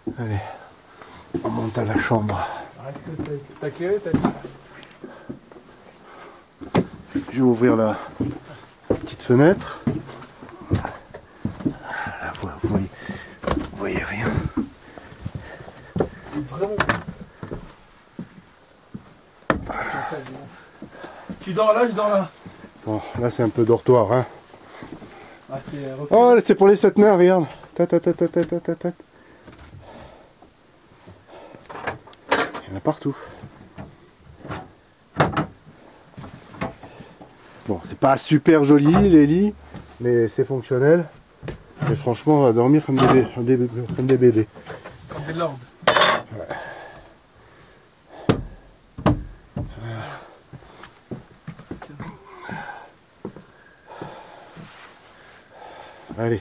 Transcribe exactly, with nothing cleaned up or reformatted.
Allez, on monte à la chambre. Est-ce que t'as éclairé? Je vais ouvrir la petite fenêtre. Là, vous voyez, vous voyez rien. Vraiment. Tu dors là, je dors là. Bon, là c'est un peu dortoir, hein. Ah, Oh, c'est pour les sept nains, regarde. Ta, ta, ta, ta, ta, ta, ta, ta. Il y en a partout. Bon, c'est pas super joli les lits, mais c'est fonctionnel. Et franchement, on va dormir comme des, bébés, comme des bébés. Comme des lords.